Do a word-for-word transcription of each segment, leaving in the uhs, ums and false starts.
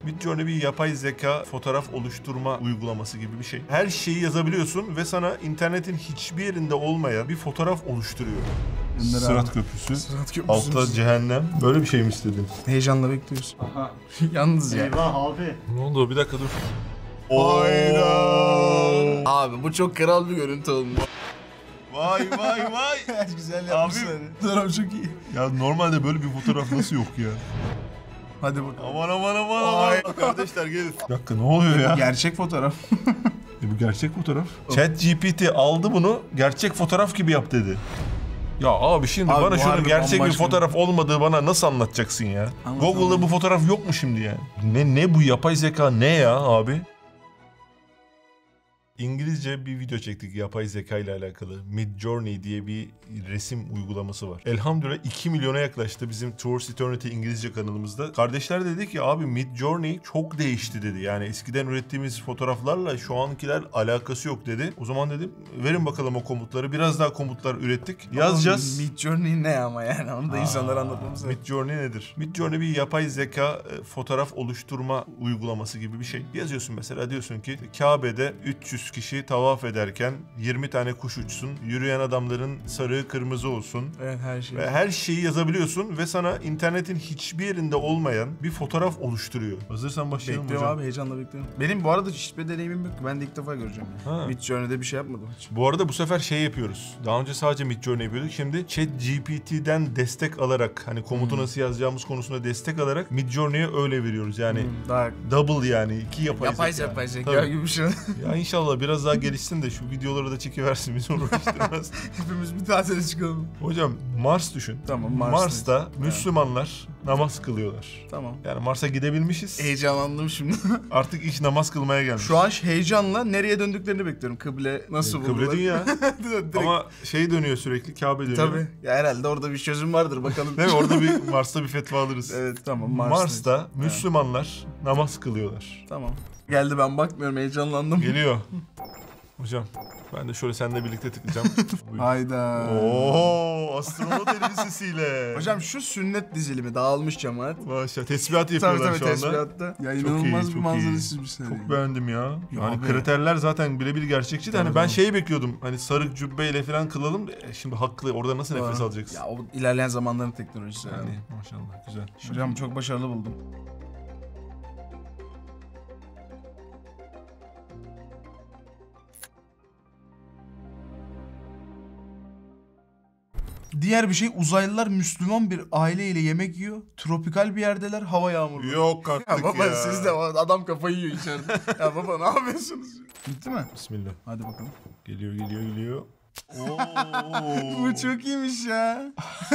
Midjourney bir yapay zeka fotoğraf oluşturma uygulaması gibi bir şey. Her şeyi yazabiliyorsun ve sana internetin hiçbir yerinde olmayan bir fotoğraf oluşturuyor. Sırat köprüsü, Sırat köprüsü altta cehennem. Böyle bir şey mi istedin? Heyecanla bekliyoruz. Aha. Yalnız ya. Eyvah abi. Ne oldu? Bir dakika dur. Hayda. Abi bu çok kral bir görüntü olmuş. Vay vay vay. Güzel yapmışlar. Abi. Fotoğraf çok iyi. Ya normalde böyle bir fotoğraf nasıl yok ya? Hadi bakalım. Aman aman aman Ay. aman. Kardeşler gelin. Bir dakika ne oluyor ya? Gerçek fotoğraf. E, bu gerçek fotoğraf. ChatGPT aldı bunu, gerçek fotoğraf gibi yap dedi. Ya abi şimdi Abi bana bu şunun harbi gerçek bir bambaşka. fotoğrafı olmadığı bana nasıl anlatacaksın ya? Anlatamam. Google'da bu fotoğraf yok mu şimdi yani? Ne ne bu yapay zeka ne ya abi? İngilizce bir video çektik yapay zeka ile alakalı. Midjourney diye bir resim uygulaması var. Elhamdülillah iki milyona yaklaştı bizim Towards Eternity İngilizce kanalımızda. Kardeşler dedi ki abi Midjourney çok değişti dedi. Yani eskiden ürettiğimiz fotoğraflarla şu ankiler alakası yok dedi. O zaman dedim verin bakalım o komutları. Biraz daha komutlar ürettik. Yazacağız. Midjourney ne ama yani onu da insanlara anlatmamız lazım. Midjourney nedir? Midjourney bir yapay zeka e, fotoğraf oluşturma uygulaması gibi bir şey. Yazıyorsun mesela diyorsun ki Kabe'de üç yüz kişi tavaf ederken yirmi tane kuş uçsun, yürüyen adamların sarığı kırmızı olsun. Evet her şey. Ve her şeyi yazabiliyorsun ve sana internetin hiçbir yerinde olmayan bir fotoğraf oluşturuyor. Hazırsan başlayalım Bekliyorum hocam. abi heyecanla bekliyorum. Benim bu arada hiçbir deneyimim yok. Ben de ilk defa göreceğim. Yani. Ha. Midjourney'de bir şey yapmadım hiç. Bu arada bu sefer şey yapıyoruz. Daha önce sadece Midjourney yapıyorduk. Şimdi ChatGPT'den destek alarak hani komutu Hmm. nasıl yazacağımız konusunda destek alarak Midjourney'e öyle veriyoruz. Yani Hmm, daha double yani iki yapay, yapay zeka. yapay zeka Tabii. gibi bir şey. Ya inşallah biraz daha gelişsin de şu videoları da çekiversin bizi uğraştırmaz. Hepimiz bir tatile çıkalım. Hocam Mars düşün. Tamam Mars'ta. Mars'ta Müslümanlar namaz kılıyorlar. Tamam. Yani Mars'a gidebilmişiz. Heyecanlandım şimdi. Artık iş namaz kılmaya gelmiş. Şu an heyecanla nereye döndüklerini bekliyorum. Kıble nasıl buldular? Kıble dünya. Direkt- Ama şey dönüyor sürekli, Kabe dönüyor. Tabii. Ya herhalde orada bir çözüm vardır bakalım. Değil mi? Orada bir Mars'ta bir fetva alırız. Evet tamam Mars'ta. Mars'ta Müslümanlar namaz kılıyorlar. Tamam. Geldi ben bakmıyorum heyecanlandım. Geliyor. Hocam ben de şöyle seninle birlikte tıklayacağım. Hayda. Oo, astronot elbisesiyle. Hocam şu sünnet dizilimi dağılmış cemaat. Maşallah tesbihat Tabii yapıyorlar tabii şu anda. tesbihatta. Ya Çok inanılmaz iyi, bir çok manzarasız iyi. bir seri. Çok beğendim ya. Yani abi. kriterler zaten birebir gerçekçi de hani Tabii, ben tabii. şeyi bekliyordum. Hani sarık cübbeyle falan kılalım. E, şimdi haklı. Orada nasıl nefes alacaksın? Ya o ilerleyen zamanların teknolojisi yani. Yani maşallah güzel. Hocam çok başarılı buldum. Diğer bir şey uzaylılar Müslüman bir aileyle yemek yiyor. Tropikal bir yerdeler, hava yağmurlu. Yok artık Ya ya. baba siz de adam kafayı yiyor içeride. Ya baba ne yapıyorsunuz? Bitti mi? Bismillah. Hadi bakalım. Geliyor geliyor geliyor. Oo. Bu çok iyiymiş ya.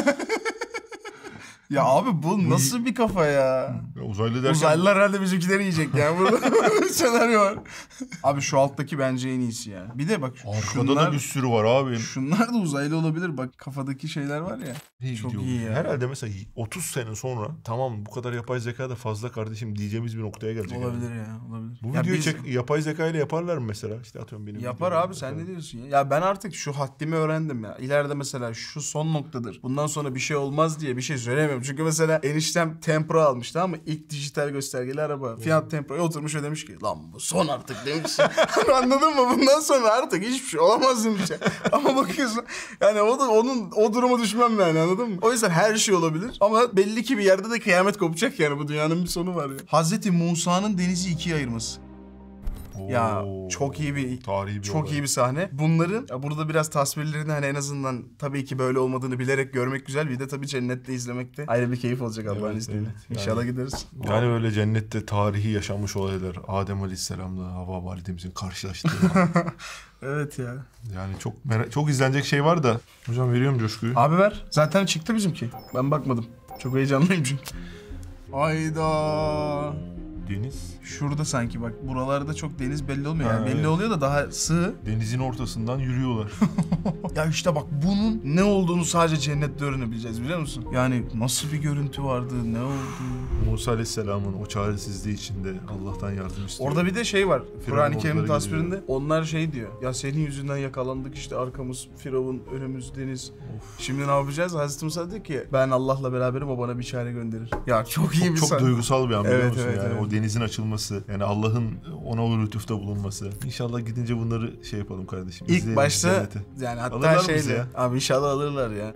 Ya abi bu nasıl bir kafa ya? Ya uzaylı derken... Uzaylılar herhalde bizimkileri yiyecek yani. Burada bir senaryo var. Abi şu alttaki bence en iyisi ya. Bir de bak Arkada şunlar, da bir sürü var abi. şunlar da uzaylı olabilir. Bak kafadaki şeyler var ya. İyi çok gidiyor. iyi ya. Herhalde mesela otuz sene sonra tamam bu kadar yapay zeka da fazla kardeşim diyeceğimiz bir noktaya gelecek. Olabilir yani. ya olabilir. Bu Ya videoyu biz- çek, yapay zeka ile yaparlar mı mesela? İşte atıyorum benim Yapar videomu abi sen mesela. ne diyorsun ya? Ya ben artık şu haddimi öğrendim ya. İleride mesela şu son noktadır. Bundan sonra bir şey olmaz diye bir şey söylemiyorum. Çünkü mesela eniştem Tempra almış tamam mı? İlk dijital göstergeli araba. Fiat Tempra'ya oturmuş ve demiş ki lan bu son artık demiş. Anladın mı? Bundan sonra artık hiçbir şey olamaz demiş ya. Ama bakıyorsun yani o da onun o duruma düşmem yani anladın mı? O yüzden her şey olabilir. Ama belli ki bir yerde de kıyamet kopacak yani. Bu dünyanın bir sonu var ya. Hazreti Musa'nın denizi ikiye ayırması. Ya Oo, çok iyi bir tarihi bir çok olay. iyi bir sahne. Bunların ya burada biraz tasvirlerini hani en azından tabii ki böyle olmadığını bilerek görmek güzel. Bir de tabii cennette izlemekte ayrı bir keyif olacak Allah'ın Evet, izniyle. evet. Yani- İnşallah gideriz. Yani öyle cennette tarihi yaşanmış olaylar. Adem Aleyhisselam'la Havva validemizin karşılaştığı. Evet ya. Yani çok merak, çok izlenecek şey var da. Hocam veriyorum coşkuyu. Abi ver. Zaten çıktı bizimki. Ben bakmadım. Çok heyecanlıyım çünkü. Ayda. Deniz. Şurada sanki bak buralarda çok deniz belli olmuyor. Ha, Yani belli evet. oluyor da daha sığ. Denizin ortasından yürüyorlar. Ya işte bak bunun ne olduğunu sadece cennette öğrenebileceğiz biliyor musun? Yani nasıl bir görüntü vardı, ne oldu? Musa Aleyhisselam'ın o çaresizliği içinde Allah'tan yardım istiyor. Orada bir de şey var. Kur'an-ı Kerim'in orduları tasvirinde geliyor. onlar şey diyor. Ya senin yüzünden yakalandık işte arkamız Firavun, önümüz deniz. Of. Şimdi ne yapacağız? Hazreti Musa diyor ki ben Allah'la beraberim o bana bir çare gönderir. Ya çok iyi Çok, bir çok sahne. duygusal bir an biliyor Evet, musun? evet, yani evet. o denizin açılması, yani Allah'ın ona o lütufta bulunması. İnşallah gidince bunları şey yapalım kardeşim. İlk izleyelim başta cenneti. yani hatta Alırlar mı bizi şeyle ya? abi inşallah alırlar ya.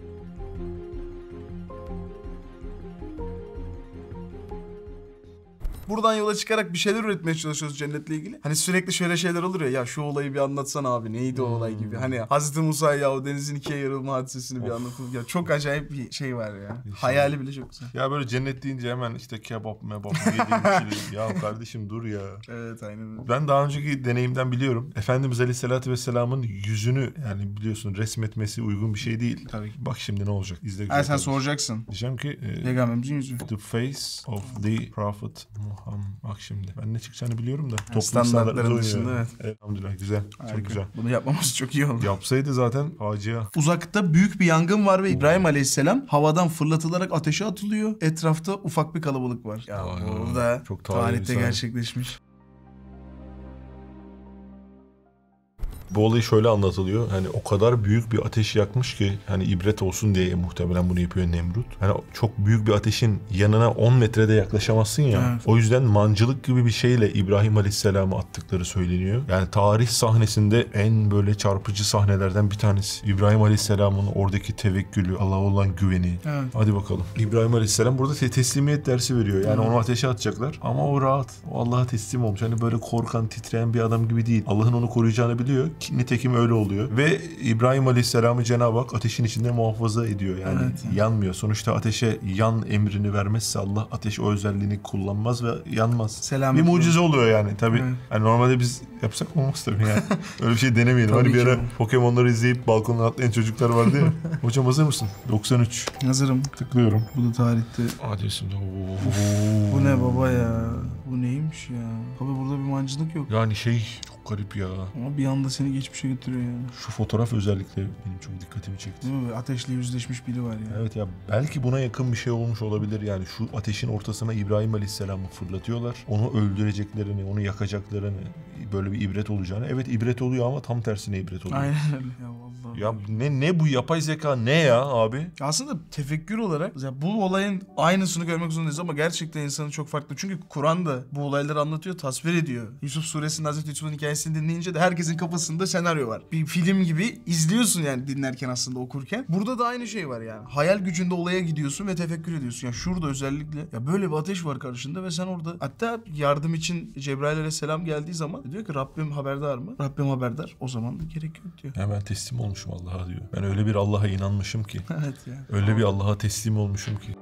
Buradan yola çıkarak bir şeyler üretmeye çalışıyoruz cennetle ilgili. Hani sürekli şöyle şeyler olur ya. Ya şu olayı bir anlatsana abi. Neydi o olay gibi. Hani Hazreti Musa ya o denizin ikiye yarılma hadisesini bir anlatın. Ya çok acayip bir şey var ya. İnşallah. Hayali bile çok güzel. Ya böyle cennet deyince hemen işte kebap mebap yediğim şey. Ya kardeşim dur ya. Evet aynen öyle. Ben daha önceki deneyimden biliyorum. Efendimiz Aleyhisselatü Vesselam'ın yüzünü yani biliyorsun resmetmesi uygun bir şey değil. Tabii ki. Bak şimdi ne olacak? İzle güzel Ay sen kardeşim. soracaksın. Diyeceğim ki e, Peygamberimizin yüzü. The face of the Prophet Muhammed. Bak şimdi. Ben ne çıkacağını biliyorum da. Toplum standartların standartları dışında, oynuyor. evet. Elhamdülillah güzel. Harika. Çok güzel. Bunu yapmamız çok iyi oldu. Yapsaydı zaten facia. Uzakta büyük bir yangın var ve İbrahim Aleyhisselam havadan fırlatılarak ateşe atılıyor. Etrafta ufak bir kalabalık var. Ya Vay bu da çok tarihi bir tarihte sahne. gerçekleşmiş. Bu olay şöyle anlatılıyor. Hani o kadar büyük bir ateş yakmış ki hani ibret olsun diye muhtemelen bunu yapıyor Nemrut. Hani çok büyük bir ateşin yanına on metrede yaklaşamazsın ya. Evet. O yüzden mancılık gibi bir şeyle İbrahim Aleyhisselam'ı attıkları söyleniyor. Yani tarih sahnesinde en böyle çarpıcı sahnelerden bir tanesi. İbrahim Aleyhisselam'ın oradaki tevekkülü, Allah'a olan güveni. Evet. Hadi bakalım. İbrahim Aleyhisselam burada te- teslimiyet dersi veriyor. Yani Evet. onu ateşe atacaklar. Ama o rahat. O Allah'a teslim olmuş. Hani böyle korkan, titreyen bir adam gibi değil. Allah'ın onu koruyacağını biliyor. Ki nitekim öyle oluyor. Ve İbrahim Aleyhisselam'ı Cenab-ı Hak ateşin içinde muhafaza ediyor. Yani Evet, yani. yanmıyor. Sonuçta ateşe yan emrini vermezse Allah ateş o özelliğini kullanmaz ve yanmaz. Selamet Bir mucize oluyor yani. Tabii. Evet. Hani normalde biz yapsak olmaz tabii yani. Öyle bir şey denemeyelim. Tabii Hani bir ki. ara Pokemon'ları izleyip balkondan atlayan çocuklar vardı ya. Hocam hazır mısın? doksan üç. Hazırım. Tıklıyorum. Bu da tarihte. Adresim de Bu ne baba ya? Bu neymiş ya? Tabii burada bir mancılık yok. Yani şey çok garip ya. Ama bir anda seni geçmişe götürüyor yani. Şu fotoğraf özellikle benim çok dikkatimi çekti. Değil mi? Ateşle yüzleşmiş biri var ya. Evet ya belki buna yakın bir şey olmuş olabilir yani şu ateşin ortasına İbrahim Aleyhisselam'ı fırlatıyorlar. Onu öldüreceklerini, onu yakacaklarını, böyle bir ibret olacağını. Evet ibret oluyor ama tam tersine ibret oluyor. Aynen öyle ya vallahi. Ya ne ne bu yapay zeka ne ya abi? Aslında tefekkür olarak mesela bu olayın aynısını görmek zorundayız ama gerçekten insanın çok farklı. Çünkü Kur'an da bu olayları anlatıyor, tasvir ediyor. Yusuf suresinin Hazreti Yusuf'un hikayesini dinleyince de herkesin kafasında senaryo var. Bir film gibi izliyorsun yani dinlerken aslında okurken. Burada da aynı şey var yani. Hayal gücünde olaya gidiyorsun ve tefekkür ediyorsun. Ya şurada özellikle ya böyle bir ateş var karşında ve sen orada hatta yardım için Cebrail aleyhisselam geldiği zaman diyor ki Rabbim haberdar mı? Rabbim haberdar. O zaman da gerek yok diyor. Ya ben teslim olmuşum Allah'a diyor. Ben öyle bir Allah'a inanmışım ki. Evet ya. Öyle bir Allah'a teslim olmuşum ki.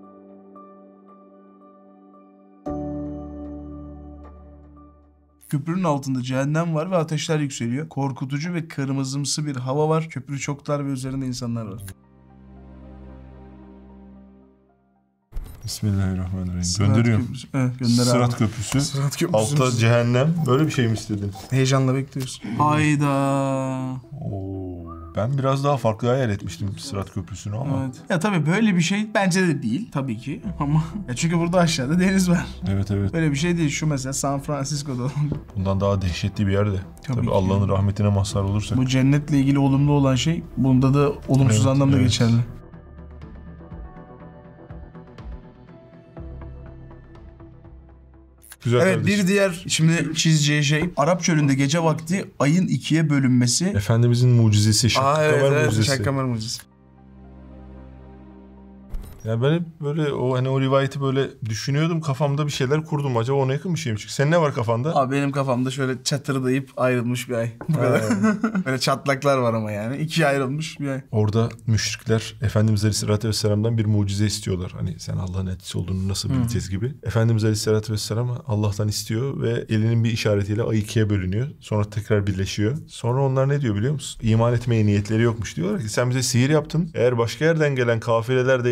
Köprünün altında cehennem var ve ateşler yükseliyor. Korkutucu ve kırmızımsı bir hava var. Köprü çok dar ve üzerinde insanlar var. Bismillahirrahmanirrahim. Sırat Gönderiyorum. Köprüsü. Evet, gönder Sırat abi. Köprüsü. Sırat Köprüsü. Altta cehennem. Böyle bir şey mi istedin? Heyecanla bekliyoruz. Hayda. Oo. Ben biraz daha farklı hayal etmiştim Sırat Köprüsü'nü ama. Evet. Ya tabii böyle bir şey bence de değil tabii ki ama ya çünkü burada aşağıda deniz var. Evet evet. Böyle bir şey değil. Şu mesela San Francisco'da olan. Bundan daha dehşetli bir yerde. Tabii Tabii, ki. Allah'ın rahmetine mazhar olursak. Bu cennetle ilgili olumlu olan şey bunda da olumsuz Evet, anlamda evet. geçerli. Güzel Evet kardeşim. bir diğer şimdi çizeceği şey Arap çölünde gece vakti ayın ikiye bölünmesi. Efendimizin mucizesi, Şakkı Aa evet Kamer evet mucizesi. Şakkamer mucizesi. Ya ben hep böyle o hani o rivayeti böyle düşünüyordum, kafamda bir şeyler kurdum. Acaba ona yakın bir şey mi çıktı? Senin ne var kafanda? Abi benim kafamda şöyle çatırdayıp ayrılmış bir ay. Bu kadar. Böyle çatlaklar var ama yani. İkiye ayrılmış bir ay. Orada müşrikler Efendimiz Aleyhisselatü Vesselam'dan bir mucize istiyorlar. Hani sen Allah'ın elçisi olduğunu nasıl bileceğiz gibi. Efendimiz Aleyhisselatü Vesselam Allah'tan istiyor ve elinin bir işaretiyle ay ikiye bölünüyor. Sonra tekrar birleşiyor. Sonra onlar ne diyor biliyor musun? İman etmeye niyetleri yokmuş. Diyorlar ki sen bize sihir yaptın. Eğer başka yerden gelen kafileler de yarın aynı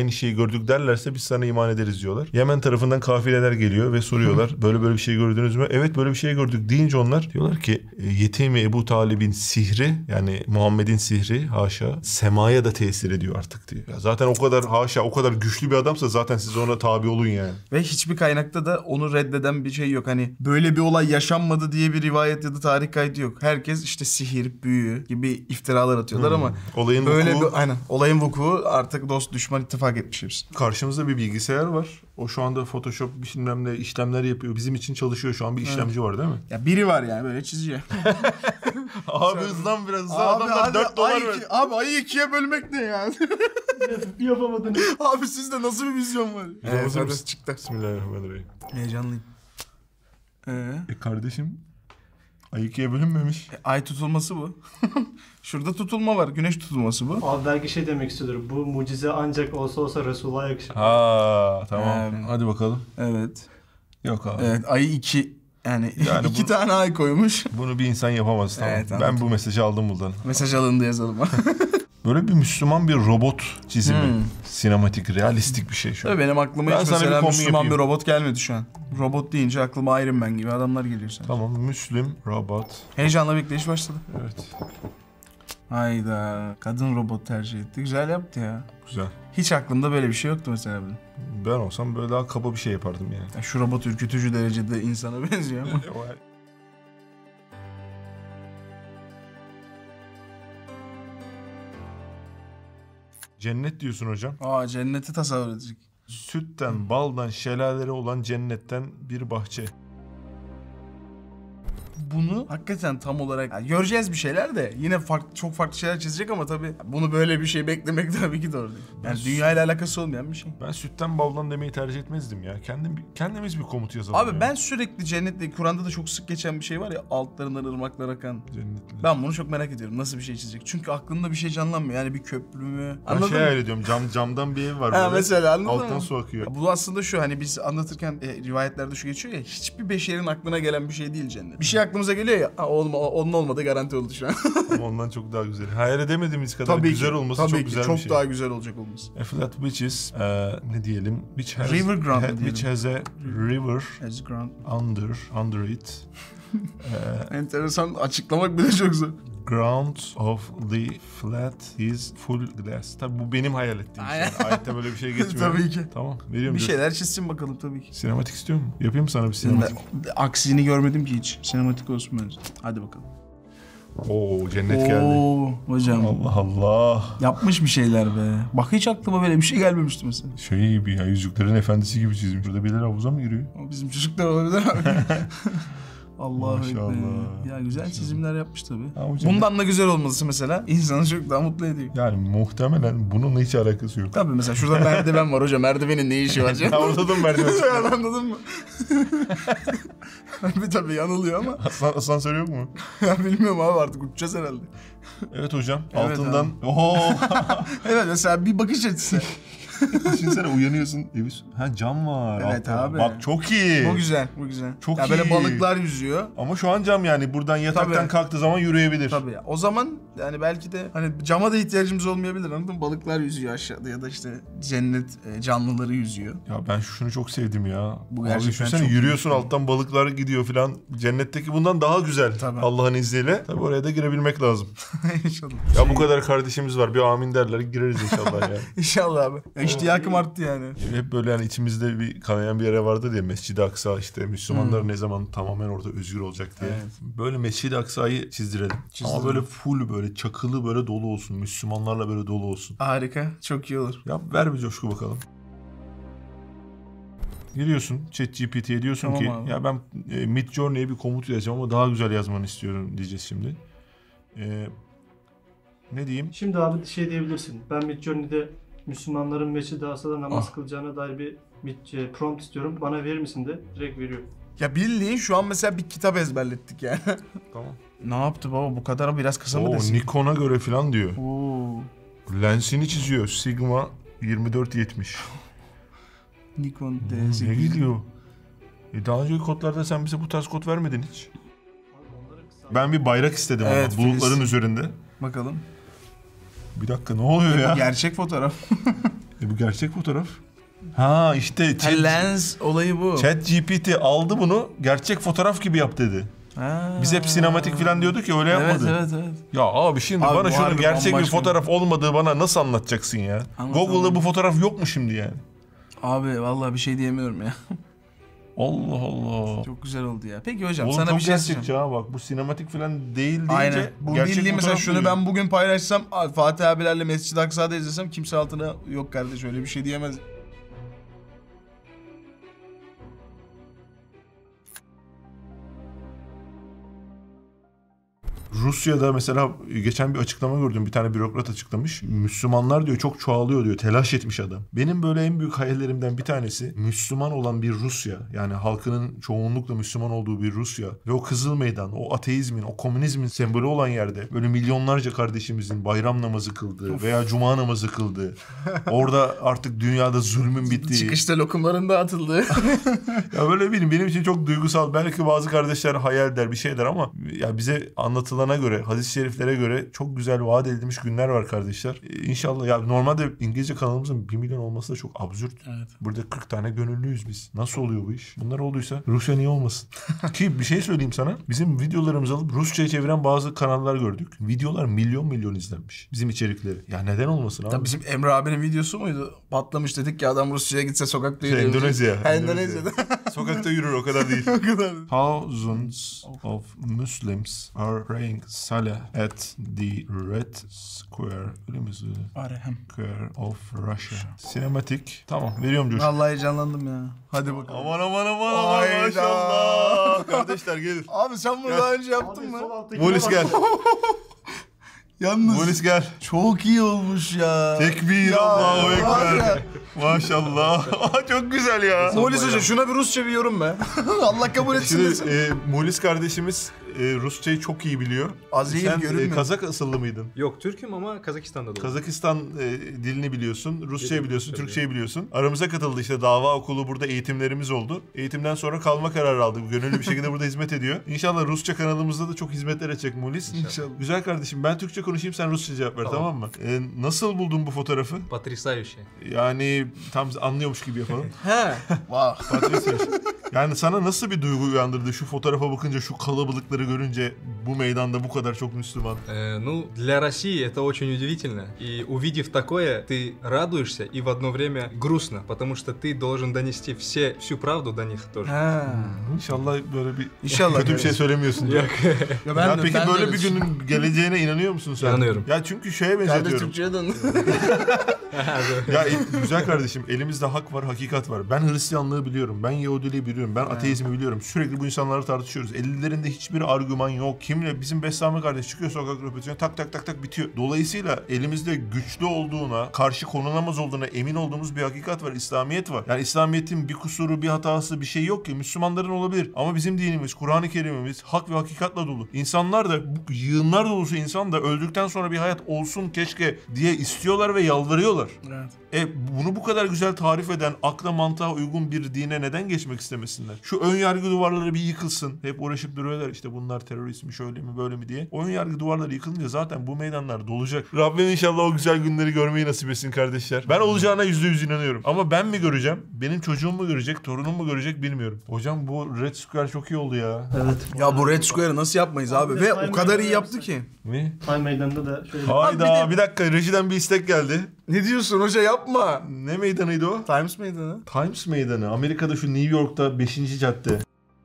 aynı şeyi gördük derlerse biz sana iman ederiz diyorlar. Yemen tarafından kafileler geliyor ve soruyorlar böyle böyle bir şey gördünüz mü? Evet böyle bir şey gördük deyince onlar diyorlar ki Yetimi Ebu Talib'in sihri yani Muhammed'in sihri haşa semaya da tesir ediyor artık diyor. Ya zaten o kadar haşa o kadar güçlü bir adamsa zaten siz ona tabi olun yani. Ve hiçbir kaynakta da onu reddeden bir şey yok. Hani böyle bir olay yaşanmadı diye bir rivayet ya da tarih kaydı yok. Herkes işte sihir, büyü gibi iftiralar atıyorlar hmm. ama olayın böyle vuku... bir aynen olayın vuku artık dost düşman ittifak etmiş hepsi. Karşımızda bir bilgisayar var. O şu anda Photoshop bilmem ne işlemler yapıyor. Bizim için çalışıyor şu an bir işlemci evet. var değil mi? Ya biri var yani böyle çiziyor. Abi hızlan biraz hızlan adamlar dört dolar ver. Abi ayı ikiye bölmek ne yani? Yapamadın. Abi sizde nasıl bir vizyon var? Evet, evet çıktı. Bismillahirrahmanirrahim. Heyecanlıyım. Ee? E kardeşim ay ikiye bölünmemiş. E, ay tutulması bu. Şurada tutulma var. Güneş tutulması bu. Abi belki şey demek istiyordur. Bu mucize ancak olsa olsa Resulullah'a yakışır. Ha tamam. Ee, Hadi bakalım. Evet. Yok abi. Evet ayı iki yani, yani iki bu, tane ay koymuş. Bunu bir insan yapamaz tamam. Evet, ben bu mesajı aldım buradan. Mesaj alındı yazalım. Böyle bir Müslüman bir robot çizimi. Hmm. Sinematik, realistik bir şey şu an. Tabii benim aklıma ben hiç mesela bir Müslüman yapayım. Bir robot gelmedi şu an. Robot deyince aklıma Iron Man gibi adamlar geliyor sana. Tamam, Müslüm robot. Heyecanla bekleyiş başladı. Evet. Hayda, kadın robot tercih etti. Güzel yaptı ya. Güzel. Hiç aklımda böyle bir şey yoktu mesela benim. Ben olsam böyle daha kaba bir şey yapardım yani. Ya şu robot ürkütücü derecede insana benziyor ama. Cennet diyorsun hocam. Aa cenneti tasavvur edecek. Sütten, baldan, şelaleleri olan cennetten bir bahçe. Bunu hakikaten tam olarak yani göreceğiz bir şeyler de yine farklı, çok farklı şeyler çizecek ama tabii bunu böyle bir şey beklemek tabii ki doğru değil. Yani dünya ile alakası olmayan bir şey. Ben sütten baldan demeyi tercih etmezdim ya. Kendim kendimiz bir komut yazalım. Abi ya. Ben sürekli cennetle Kur'an'da da çok sık geçen bir şey var ya altlarından ırmaklar akan. Cennetli. Ben bunu çok merak ediyorum. Nasıl bir şey çizecek? Çünkü aklımda bir şey canlanmıyor. Yani bir köprü mü? Ben şey hayal ediyorum. Cam, camdan bir ev var böyle. Ha, mesela anladın alttan mı? su akıyor. Ya bu aslında şu hani biz anlatırken e, rivayetlerde şu geçiyor ya hiçbir beşerin aklına gelen bir şey değil cennet. Bir şey aklımıza geliyor ya ha, olma, onun olmadığı garanti oldu şu an. Ama ondan çok daha güzel. Hayal edemediğimiz kadar tabii güzel ki, olması tabii çok ki, güzel çok bir şey. daha güzel olacak olması. A flat which is e, ne diyelim? Which has, river ground ha, diyelim. Which has a river as ground under under it. e, Enteresan açıklamak bile çok zor. Ground of the flat is full glass. Tabii bu benim hayal ettiğim şey. Ayette böyle bir şey geçmiyor. Tabii ki. Tamam veriyorum. Bir diyorsun. şeyler çizsin bakalım tabii ki. Sinematik istiyor mu? Yapayım mı sana bir sinematik? Ben, aksini görmedim ki hiç. Sinematik olsun bence. Hadi bakalım. Oo cennet Oo, geldi. Hocam. Allah Allah. Yapmış bir şeyler be. Bak hiç aklıma böyle bir şey gelmemişti mesela. Şey gibi ya Yüzüklerin Efendisi gibi çizmiş. Burada birileri havuza mı giriyor? O bizim çocuklar olabilir abi. Allah Maşallah. Ekber. Ya güzel çizimler yapmış tabii. Hocam, bundan da güzel olması mesela insanı çok daha mutlu ediyor. Yani muhtemelen bununla hiç alakası yok. Tabii mesela şurada merdiven var hocam. Merdivenin ne işi var canım? Orada da merdiven çıkıyor. Anladın mı? Bir tabii yanılıyor ama. Aslan, asansör yok mu? Ya bilmiyorum abi artık uçacağız herhalde. Evet hocam. Evet altından. Oho. Evet mesela bir bakış açısı. Düşünsene uyanıyorsun. Evi... Ha cam var. Evet altta. abi. Bak çok iyi. Bu güzel, bu güzel. Çok ya iyi. böyle balıklar yüzüyor. Ama şu an cam yani buradan yataktan Tabii. kalktığı zaman yürüyebilir. Tabii ya. O zaman yani belki de hani cama da ihtiyacımız olmayabilir anladın mı? Balıklar yüzüyor aşağıda ya da işte cennet e, canlıları yüzüyor. Ya ben şunu çok sevdim ya. Bu Abi gerçekten düşünsene çok yürüyorsun iyi. alttan balıklar gidiyor filan. Cennetteki bundan daha güzel. Tabii. Allah'ın izniyle. Tabii oraya da girebilmek lazım. İnşallah. Ya bu kadar kardeşimiz var. Bir amin derler gireriz inşallah ya. İnşallah abi. Ya İştiyakım arttı yani. Hep böyle yani içimizde bir kanayan bir yere vardır ya Mescid-i Aksa işte Müslümanlar hmm. ne zaman tamamen orada özgür olacak diye. Evet. Böyle Mescid-i Aksa'yı çizdirelim. Çizdirelim. Ama böyle full böyle çakılı böyle dolu olsun. Müslümanlarla böyle dolu olsun. Harika. Çok iyi olur. Ya ver bir coşku bakalım. Giriyorsun ChatGPT'ye diyorsun tamam ki abi. ya ben e, Midjourney'e bir komut yazacağım ama daha güzel yazmanı istiyorum diyeceğiz şimdi. E, ne diyeyim? Şimdi abi şey diyebilirsin. Ben Midjourney'de Müslümanların Mescid-i Aksa'da namaz ah. kılacağına dair bir, bir prompt istiyorum. Bana verir misin de direkt veriyor. Ya bildiğin şu an mesela bir kitap ezberlettik yani. Tamam. Ne yaptı baba bu kadar biraz kısa mı Oo, desin? Nikon'a göre falan diyor. Oo. Lensini çiziyor. Sigma yirmi dört yetmiş. Nikon D hmm, sekiz. Ne gidiyor? E daha önceki kodlarda sen bize bu tarz kod vermedin hiç. Ben bir bayrak istedim evet, ama bulutların Filiz. Üzerinde. Bakalım. Bir dakika ne oluyor ya? Gerçek fotoğraf. E bu gerçek fotoğraf. Ha işte Ha, lens olayı bu. ChatGPT aldı bunu gerçek fotoğraf gibi yap dedi. Ha. Biz hep sinematik falan diyorduk ya öyle Evet yapmadı. evet evet. Ya abi şimdi Abi bana bu şunun harbi gerçek bir bambaşka fotoğraf olmadığı bana nasıl anlatacaksın ya? Anlatamam. Google'da bu fotoğraf yok mu şimdi yani? Abi vallahi bir şey diyemiyorum ya. Allah Allah. Çok güzel oldu ya. Peki hocam Oğlum sana çok bir şey gerçekçi söyleyeceğim. ha bak bu sinematik falan değil deyince Aynen. Bu gerçek bildiğim mesela fotoğraf şunu diyor. ben bugün paylaşsam Fatih abilerle Mescid-i Aksa'da izlesem kimse altına yok kardeş öyle bir şey diyemez. Rusya'da mesela geçen bir açıklama gördüm. Bir tane bürokrat açıklamış. Müslümanlar diyor çok çoğalıyor diyor. Telaş etmiş adam. Benim böyle en büyük hayallerimden bir tanesi Müslüman olan bir Rusya. Yani halkının çoğunlukla Müslüman olduğu bir Rusya. Ve o Kızıl Meydan, o ateizmin, o komünizmin sembolü olan yerde böyle milyonlarca kardeşimizin bayram namazı kıldığı veya cuma namazı kıldığı. Orada artık dünyada zulmün bittiği. Çıkışta lokumların dağıtıldığı. Ya böyle benim benim için çok duygusal. Belki bazı kardeşler hayal der bir şey der ama ya bize anlatılana göre, hadis-i şeriflere göre çok güzel vaat edilmiş günler var kardeşler. Ee, İnşallah ya normalde İngilizce kanalımızın bir milyon olması da çok absürt. Evet. Burada kırk tane gönüllüyüz biz. Nasıl oluyor bu iş? Bunlar olduysa Rusya niye olmasın? Ki bir şey söyleyeyim sana. Bizim videolarımızı alıp Rusça'ya çeviren bazı kanallar gördük. Videolar milyon milyon izlenmiş. Bizim içerikleri. Ya neden olmasın abi? Tabii bizim Emre abinin videosu muydu? Patlamış dedik ya adam Rusya'ya gitse sokakta Şey, yürüyor. Endonezya. Ha, Endonezya'da. Sokakta yürür o kadar değil. O kadar. Thousands of Muslims are praying Salah at the Red Square. Öyle mi? Arhem. Square of Russia. Sinematik. Tamam veriyorum coşku. Vallahi heyecanlandım ya. Hadi bakalım. Aman aman aman aman Hayda. maşallah. Kardeşler gelin. Abi sen bunu Gel. daha önce yaptın Abi mı? sol alttakine Polis bak. gel. Yalnız Polis gel. çok iyi olmuş ya. Tekbir Ya, Allahu var ya. Ekber. Maşallah. Çok güzel ya. Polis hoca şuna bir Rusça bir yorum be. Allah kabul etsin Şimdi desin. e, Mulis kardeşimiz e, Rusçayı çok iyi biliyor. Azeyir Sen e, görünmüyor. Kazak asıllı mıydın? Yok Türk'üm ama Kazakistan'da doğdum. Kazakistan e, dilini biliyorsun, Rusçayı Biliyorum, biliyorsun, tabii. Türkçeyi biliyorsun. Aramıza katıldı işte dava okulu burada eğitimlerimiz oldu. Eğitimden sonra kalma kararı aldı. Gönüllü bir şekilde burada hizmet ediyor. İnşallah Rusça kanalımızda da çok hizmetler edecek Mulis. İnşallah. Güzel kardeşim ben Türkçe konuşayım sen Rusça cevap ver tamam, Tamam. mı? E, nasıl buldun bu fotoğrafı? Потрясающе. Yani tam anlıyormuş gibi yapalım. He. Vah. Patricia. Yani sana nasıl bir duygu uyandırdı şu fotoğrafa bakınca, şu kalabalıkları görünce bu meydanda bu kadar çok Müslüman? Э, ну, для России это очень удивительно. И увидев такое, ты радуешься и в одно время грустно, потому что ты должен dонести все, всю правду до них тоже. He. İnşallah böyle bir İnşallah kötü bir şey kardeşim. söylemiyorsun. Ya, Ya ben ya de- peki ben de böyle öyle bir günün geleceğine inanıyor musun sen? İnanıyorum. Ya çünkü şeye Kardeş benzetiyorum. Türkçe'ye dön. Ya e, güzel kardeşim elimizde hak var, hakikat var. Ben Hristiyanlığı biliyorum, ben Yahudiliği biliyorum, ben ateizmi biliyorum. Sürekli bu insanları tartışıyoruz. Ellerinde hiçbir argüman yok. Kimle? Bizim Bestami kardeş çıkıyor sokak röportajına tak tak tak tak bitiyor. Dolayısıyla elimizde güçlü olduğuna, karşı konulamaz olduğuna emin olduğumuz bir hakikat var. İslamiyet var. Yani İslamiyet'in bir kusuru, bir hatası, bir şey yok ki. Müslümanların olabilir. Ama bizim dinimiz, Kur'an-ı Kerim'imiz hak ve hakikatla dolu. İnsanlar da bu yığınlar dolusu insan da öldükten sonra bir hayat olsun keşke diye istiyorlar ve yalvarıyorlar. Evet. E bunu bu kadar güzel tarif eden, akla mantığa uygun bir dine neden geçmek istemesinler? Şu ön yargı duvarları bir yıkılsın. Hep uğraşıp duruyorlar işte bunlar terörist mi şöyle mi böyle mi diye. O ön yargı duvarları yıkılınca zaten bu meydanlar dolacak. Rabbim inşallah o güzel günleri görmeyi nasip etsin kardeşler. Ben olacağına yüzde yüz inanıyorum. Ama ben mi göreceğim? Benim çocuğum mu görecek? Torunum mu görecek bilmiyorum. Hocam bu Red Square çok iyi oldu ya. Evet. Ya bu Red Square'ı nasıl yapmayız abi? Abi, Ve Time o kadar iyi Meydanı'nda yaptı yapsak. ki. Ne? Time Meydan'da da şöyle. Hayda Abi bir bir, de- dakika rejiden bir istek geldi. Ne diyorsun hoca yapma. Ne meydanıydı o? Times meydanı. Times Meydanı. Amerika'da şu New York'ta beşinci cadde.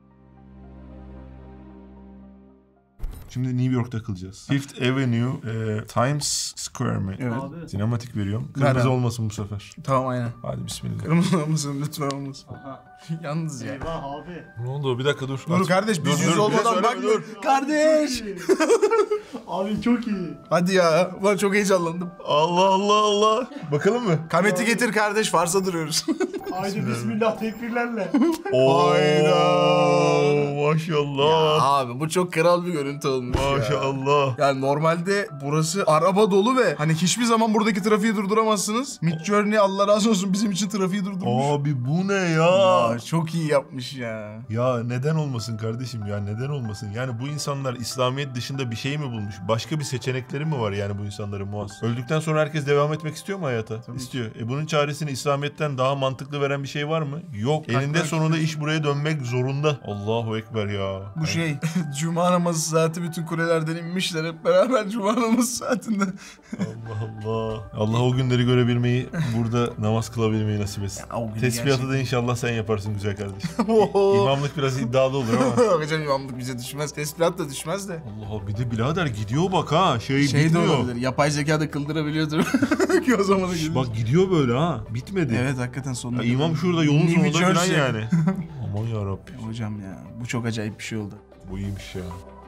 Şimdi New York'ta kılacağız. Fifth Avenue, e, Times Square mi? Evet. Abi. Sinematik veriyorum. Kırmızı Nereden? olmasın bu sefer. Tamam aynen. Hadi bismillah. Kırmızı olmasın lütfen olmasın. Aha. Yalnız ya. Eyvah abi. Ne oldu? Bir dakika dur. Dur Aç. kardeş biz Dur, yüz dur, bir de olmadan söyleme, bakma. dur. Kardeş. Abi çok iyi. Hadi ya. Ulan çok heyecanlandım. Allah Allah Allah. Bakalım mı? Kameti getir kardeş varsa duruyoruz. Haydi bismillah tekbirlerle. Oo, Hayda. Maşallah. Abi bu çok kral bir görüntü olmuş ya. Maşallah. Yani normalde burası araba dolu ve hani hiçbir zaman buradaki trafiği durduramazsınız. Midjourney Allah razı olsun bizim için trafiği durdurmuş. Abi bu ne ya? Ya çok iyi yapmış ya. Ya neden olmasın kardeşim ya, neden olmasın? Yani bu insanlar İslamiyet dışında bir şey mi bulmuş? Başka bir seçenekleri mi var yani bu insanların Muaz? Öldükten sonra herkes devam etmek istiyor mu hayata? Tabii İstiyor. E bunun çaresini İslamiyet'ten daha mantıklı veren bir şey var mı? Yok. Kalk Eninde bak. sonunda iş buraya dönmek zorunda. Allahu Ekber ya. Bu şey Cuma namazı saati bütün kulelerden inmişler hep beraber Cuma namazı saatinde. Allah Allah. Allah o günleri görebilmeyi, burada namaz kılabilmeyi nasip etsin. Ya, o günü Tesbihatı gerçekten- da inşallah sen yaparsın güzel kardeşim. Oho. İmamlık biraz iddialı olur ama. Hocam imamlık bize düşmez. Tespihat da düşmez de. Allah Allah, bir de birader gidiyor bak ha. Şey, Şey de bitmiyor. olabilir. Yapay zeka da kıldırabiliyordur. Ki o zamana gelir. Bak gidiyor böyle ha. Bitmedi. Evet hakikaten sonunda. Ya imam şurada yolun New sonunda falan Jersey. yani. Aman yarabbim. Hocam ya bu çok acayip bir şey oldu. Bu iyiymiş ya.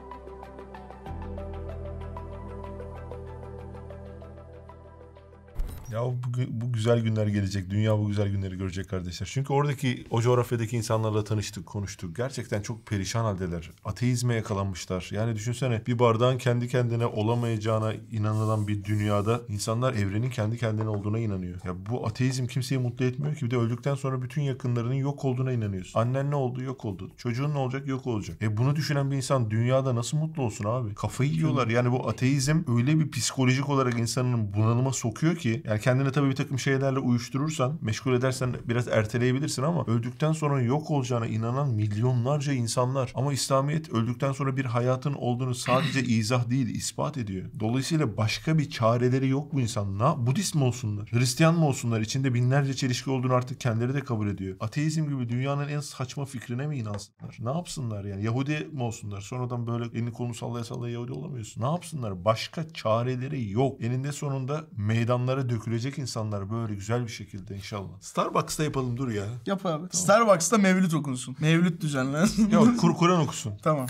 Ya bu, bu güzel günler gelecek. Dünya bu güzel günleri görecek kardeşler. Çünkü oradaki, o coğrafyadaki insanlarla tanıştık, konuştuk. Gerçekten çok perişan haldeler. Ateizme yakalanmışlar. Yani düşünsene, bir bardağın kendi kendine olamayacağına inanılan bir dünyada insanlar evrenin kendi kendine olduğuna inanıyor. Ya bu ateizm kimseyi mutlu etmiyor ki. Bir de öldükten sonra bütün yakınlarının yok olduğuna inanıyorsun. Annen ne oldu? Yok oldu. Çocuğun ne olacak? Yok olacak. E bunu düşünen bir insan dünyada nasıl mutlu olsun abi? Kafayı yiyorlar. Yani bu ateizm öyle bir psikolojik olarak insanın bunalıma sokuyor ki, yani kendini tabii bir takım şeylerle uyuşturursan, meşgul edersen biraz erteleyebilirsin ama öldükten sonra yok olacağına inanan milyonlarca insan var. Ama İslamiyet öldükten sonra bir hayatın olduğunu sadece izah değil, ispat ediyor. Dolayısıyla başka bir çareleri yok bu insan. Na, Budist mi olsunlar? Hristiyan mı olsunlar? İçinde binlerce çelişki olduğunu artık kendileri de kabul ediyor. Ateizm gibi dünyanın en saçma fikrine mi inansınlar? Ne yapsınlar yani? Yahudi mi olsunlar? Sonradan böyle elini kolunu sallaya sallaya Yahudi olamıyorsun. Ne yapsınlar? Başka çareleri yok. Eninde sonunda meydanlara dökülecek insanlar böyle güzel bir şekilde inşallah. Starbucks'ta yapalım dur ya. Yap abi. Starbucks'ta mevlüt okunsun. Mevlüt düzenlensin. Ya Kur Kur'an okusun. Tamam.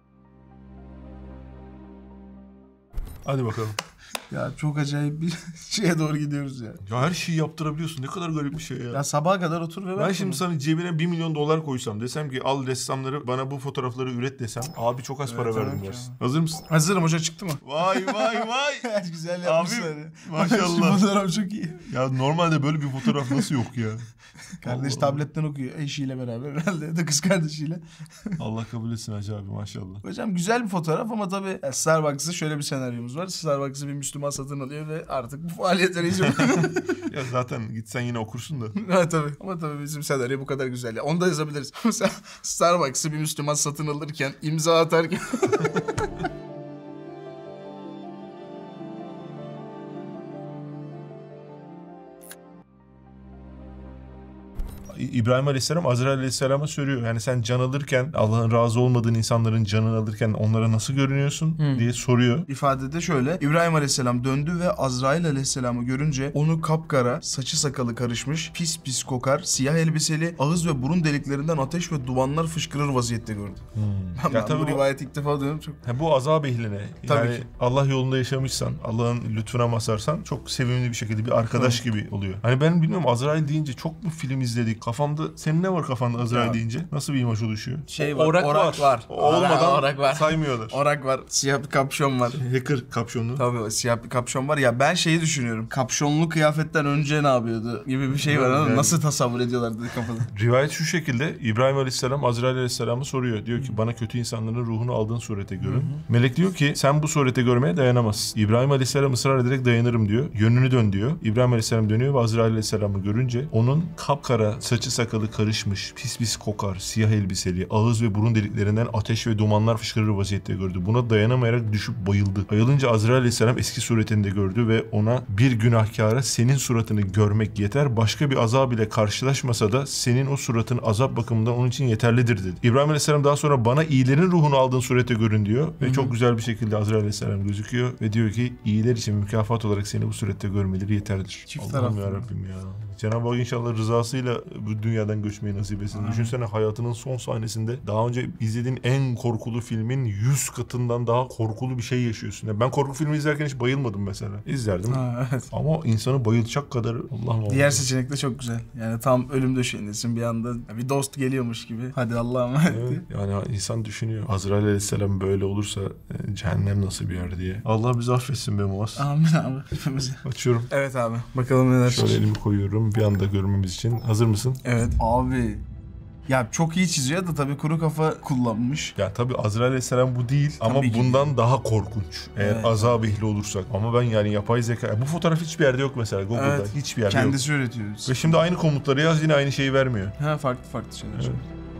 Hadi bakalım. Ya çok acayip bir şeye doğru gidiyoruz ya. Ya her şeyi yaptırabiliyorsun. Ne kadar garip bir şey ya. Ya sabaha kadar otur ve Ben bak şimdi bunu. sana cebine bir milyon dolar koysam, desem ki al ressamları bana bu fotoğrafları üret desem, abi çok az Evet, para evet verdim ya. dersin. Hazır mısın? Hazırım, hoca çıktı mı? Vay vay vay. Güzel yapmışlar Abi, ya. maşallah. Şu fotoğraf çok iyi. Ya normalde böyle bir fotoğraf nasıl yok ya? Kardeş Allah tabletten okuyor eşiyle beraber herhalde ya da kız kardeşiyle. Allah kabul etsin Hacı abi, maşallah. Hocam güzel bir fotoğraf ama tabii yani Starbucks'ta şöyle bir senaryomuz var. Starbucks'ı bir Müslüman satın alıyor ve artık bu faaliyetleri icra Ya zaten gitsen yine okursun da. Ha tabii. Ama tabii bizim senaryo bu kadar güzel. Ya. Onu da yazabiliriz. Mesela Starbucks'ı bir Müslüman satın alırken, imza atarken... İbrahim Aleyhisselam Azrail Aleyhisselam'a soruyor. Yani sen can alırken, Allah'ın razı olmadığın insanların canını alırken onlara nasıl görünüyorsun Hı. diye soruyor. İfadede şöyle. İbrahim Aleyhisselam döndü ve Azrail Aleyhisselam'ı görünce onu kapkara, saçı sakalı karışmış, pis pis kokar, siyah elbiseli, ağız ve burun deliklerinden ateş ve dumanlar fışkırır vaziyette gördü. Hmm. Ben, Ya ben tabii bu bu- rivayeti ilk defa duydum çok. Ha, bu azab ehline. Tabii Yani ki. Allah yolunda yaşamışsan, Allah'ın lütfuna mazharsan çok sevimli bir şekilde bir arkadaş gibi oluyor. Hani ben bilmiyorum, Azrail deyince çok mu film izledik? Kafamda, senin ne var kafanda Azrail Ya. deyince? Nasıl bir imaj oluşuyor? Şey Orak var. Olmadan orak var. saymıyorlar. Orak var. Siyah bir kapşon var. Hacker kapşonlu. Tabii siyah bir kapşon var. Ya ben şeyi düşünüyorum. Kapşonlu kıyafetten önce ne yapıyordu gibi bir şey var ama Yani- nasıl tasavvur ediyorlardı kafada. Rivayet şu şekilde: İbrahim Aleyhisselam Azrail Aleyhisselam'ı soruyor. Diyor ki bana kötü insanların ruhunu aldığın surete görün. Melek diyor ki sen bu surete görmeye dayanamazsın. İbrahim Aleyhisselam ısrar ederek dayanırım diyor. Yönünü dön diyor. İbrahim Aleyhisselam dönüyor ve Azrail Aleyhisselam'ı görünce onun kapkara, saçı sakalı karışmış, pis pis kokar, siyah elbiseli, ağız ve burun deliklerinden ateş ve dumanlar fışkırır vaziyette gördü. Buna dayanamayarak düşüp bayıldı. Bayılınca Azrail Aleyhisselam eski suretini de gördü ve ona bir günahkara senin suratını görmek yeter. Başka bir azab ile karşılaşmasa da senin o suratın azap bakımından onun için yeterlidir dedi. İbrahim Aleyhisselam daha sonra bana iyilerin ruhunu aldığın surete görün diyor. Ve çok güzel bir şekilde Azrail Aleyhisselam gözüküyor. Ve diyor ki iyiler için mükafat olarak seni bu surette görmeleri yeterlidir. Çift Allah'ım taraflı. yarabbim ya. Cenab-ı Hak inşallah rızasıyla bu bu dünyadan göçmeyi nasip etsin. Amin. Düşünsene hayatının son sahnesinde daha önce izlediğin en korkulu filmin yüz katından daha korkulu bir şey yaşıyorsun. Yani ben korku filmi izlerken hiç bayılmadım mesela. İzlerdim. Ha, evet. Ama insanı bayılacak kadar Allah'ım. Diğer seçenek de çok güzel. Yani tam ölüm döşeğindesin bir anda bir dost geliyormuş gibi. Hadi Allah'a emanet Evet, diye. yani insan düşünüyor. Azrail aleyhisselam böyle olursa e, cehennem nasıl bir yer diye. Allah bizi affetsin be Muaz. Amin abi hepimize. Açıyorum. Evet abi bakalım neler Şöyle elimi koyuyorum bir anda görmemiz için. Hazır mısın? Evet abi. Ya çok iyi çiziyor da tabii kuru kafa kullanmış. Ya tabii Azrail aleyhisselam bu değil ama Tabii ki bundan daha korkunç. Eğer Evet. azab ehli olursak. Ama ben yani yapay zeka... Bu fotoğraf hiçbir yerde yok mesela Google'da. Evet. Hiçbir yerde yok. Kendisi üretiyor. Ve şimdi aynı komutları yaz yine aynı şeyi vermiyor. Ha farklı farklı şeyler. Evet.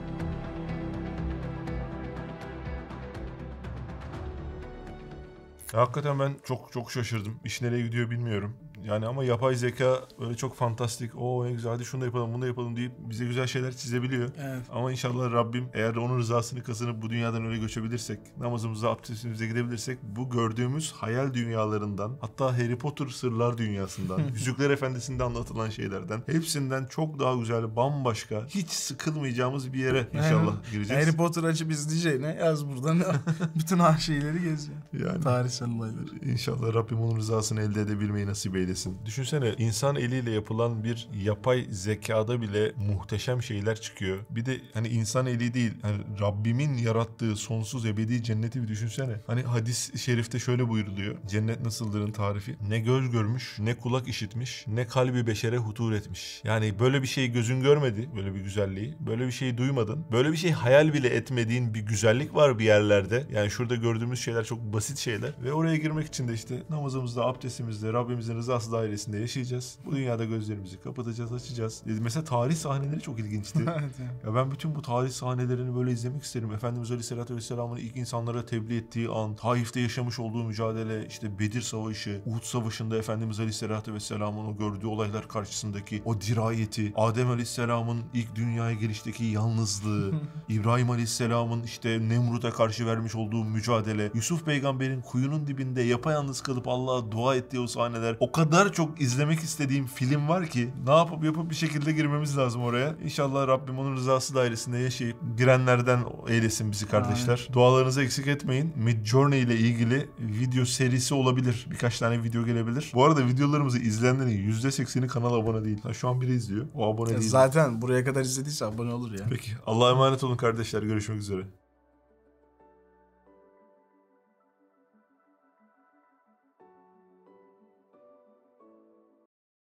Hakikaten ben çok çok şaşırdım. İş nereye gidiyor bilmiyorum. Yani ama yapay zeka böyle çok fantastik. Oo ne güzel hadi şunu da yapalım bunu da yapalım deyip bize güzel şeyler çizebiliyor. Evet. Ama inşallah Rabbim eğer onun rızasını kazanıp bu dünyadan öyle göçebilirsek, namazımıza, abdestimize gidebilirsek bu gördüğümüz hayal dünyalarından hatta Harry Potter sırlar dünyasından, Yüzükler Efendisi'nde anlatılan şeylerden hepsinden çok daha güzel, bambaşka, hiç sıkılmayacağımız bir yere inşallah gireceğiz. Harry Potter açıp izleyeceğine yaz buradan bütün her şeyleri gez ya. Yani Tarihsel olayları. İnşallah Rabbim onun rızasını elde edebilmeyi nasip eylesin. Düşünsene insan eliyle yapılan bir yapay zekada bile muhteşem şeyler çıkıyor. Bir de hani insan eli değil, hani Rabbimin yarattığı sonsuz ebedi cenneti bir düşünsene. Hani hadis-i şerifte şöyle buyuruluyor. Cennet nasıldırın tarifi. Ne göz görmüş, ne kulak işitmiş, ne kalbi beşere hutur etmiş. Yani böyle bir şeyi gözün görmedi, böyle bir güzelliği. Böyle bir şeyi duymadın. Böyle bir şey hayal bile etmediğin bir güzellik var bir yerlerde. Yani şurada gördüğümüz şeyler çok basit şeyler. Ve oraya girmek için de işte namazımızda, abdestimizde, Rabbimizin rızası dairesinde yaşayacağız. Bu dünyada gözlerimizi kapatacağız, açacağız. Mesela tarih sahneleri çok ilginçti. Evet ya. Ya ben bütün bu tarih sahnelerini böyle izlemek isterim. Efendimiz Aleyhisselatü Vesselam'ın ilk insanlara tebliğ ettiği an, Taif'te yaşamış olduğu mücadele, işte Bedir Savaşı, Uhud Savaşı'nda Efendimiz Aleyhisselatü Vesselam'ın o gördüğü olaylar karşısındaki o dirayeti, Adem Aleyhisselam'ın ilk dünyaya gelişteki yalnızlığı, İbrahim Aleyhisselam'ın işte Nemrut'a karşı vermiş olduğu mücadele, Yusuf Peygamber'in kuyunun dibinde yapayalnız kalıp Allah'a dua ettiği o sahneler, o kadar çok izlemek istediğim film var ki ne yapıp yapıp bir şekilde girmemiz lazım oraya. İnşallah Rabbim onun rızası dairesinde yaşayıp girenlerden eylesin bizi kardeşler. Aynen. Dualarınızı eksik etmeyin. Midjourney ile ilgili video serisi olabilir. Birkaç tane video gelebilir. Bu arada videolarımızı izleyenlerin yüzde sekseni kanala abone değil. Ha, şu an biri izliyor. O abone Ya değil. zaten buraya kadar izlediyse abone olur ya. Peki. Allah'a emanet olun kardeşler. Görüşmek üzere.